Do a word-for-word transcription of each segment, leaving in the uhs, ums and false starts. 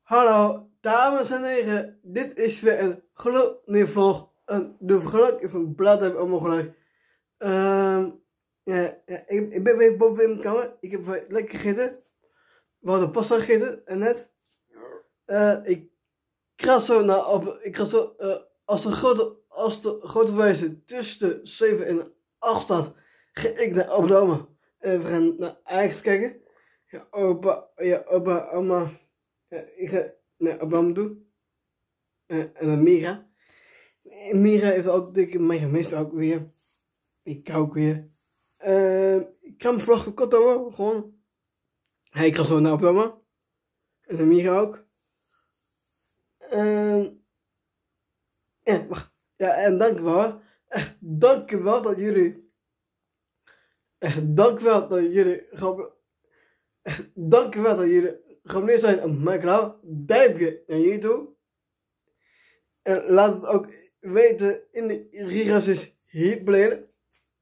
Hallo, dames en heren, dit is weer een gloednieuwe vlog. Een de geluk, ik ben blij dat ik allemaal gelijk. Um, ja, ja, ik, ik ben weer boven in mijn kamer, ik heb weer lekker gegeten. We hadden pasta gegeten, en net. Uh, ik ga zo naar op, ik ga zo, uh, als de grote, als de grote wijze tussen de zeven en acht staat, ga ik naar Opa en we gaan naar Ajax kijken. Ja, opa, ja, opa, oma. Ja, ik ga naar Abraham toe. Uh, en dan Mira. En Mira heeft ook dikke mij gemist ook weer. Ik ook weer. Uh, ik ga mijn vlog kort over. Gewoon. Hij ik ga zo naar Abraham. En dan Mira ook. Uh, ja, wacht. Ja, en dank u wel. Echt dank u wel dat jullie. Echt dank u wel dat jullie. Echt dank u wel dat jullie. Geabonneerd zijn op mijn kanaal, duimpje naar jullie toe. En laat het ook weten in de reacties hier beneden.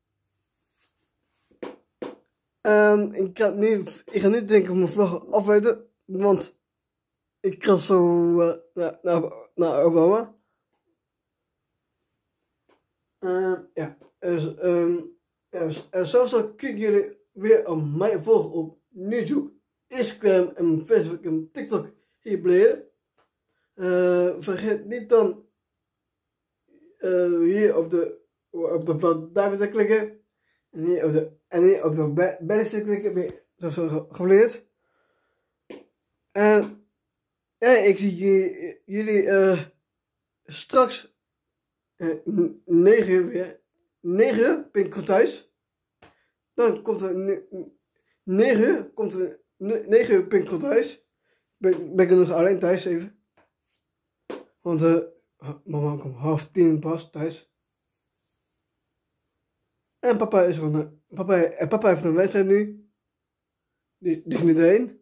En ik ga nu, ik ga niet denken mijn vlog afweten, want ik ga zo uh, naar, naar, naar Obama. Uh, ja, dus, um, ja, dus, uh, zoals kunnen jullie weer op mij volgen op YouTube, Instagram en Facebook en TikTok hier beneden. Uh, vergeet niet dan uh, hier op de op de blad duimpje te klikken en hier op de en hier op de belletje te klikken, ben je zo geleerd. En ja, ik zie jullie, jullie uh, straks uh, negen uur weer. negen uur ben ik thuis. Dan komt er negen uur komt er negen uur ben ik thuis. Ben, ben ik nog alleen thuis even. Want uh, mama komt half tien pas thuis. En papa is gewoon. Uh, papa, en papa heeft een wedstrijd nu. Die, die is niet heen.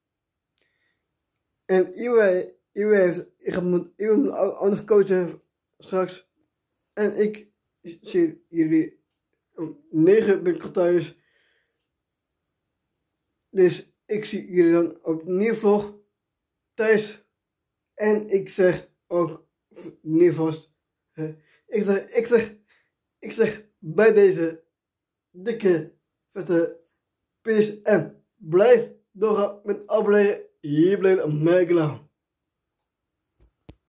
En Iwe, Iwe heeft. Ik ga mijn Iwe moet ook nog coachen straks. En ik zie jullie om negen uur ben ik thuis. Dus ik zie jullie dan op een nieuwe vlog thuis. En ik zeg ook niet vast. Uh, ik zeg, ik zeg, ik zeg bij deze dikke, vette peace en blijf doorgaan met abonneren. Hier blijft op mijn kanaal.